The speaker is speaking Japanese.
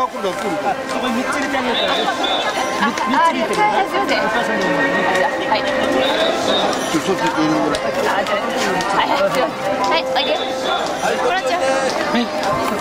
あ、今度は来るから。 そこに3つ入れてあげるから。 あ、すいません。はい。 ちょっと入れるぐらい。 はい、はい、おいで。もらっちゃう。 はい。